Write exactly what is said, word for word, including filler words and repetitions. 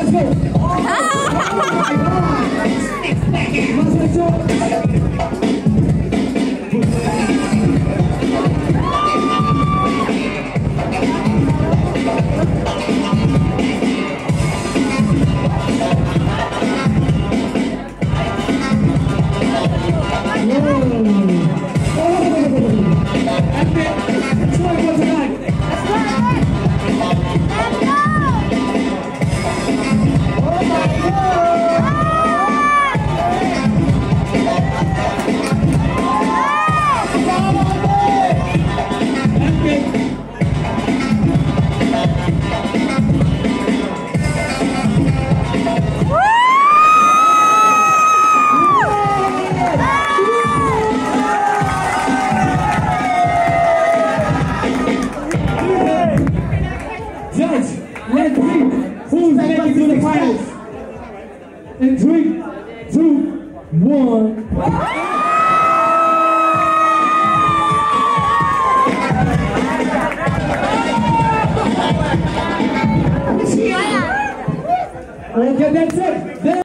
let's go. Let's go. Judge, let's see who's making it to the finals. In three, two, one. Okay, that's it.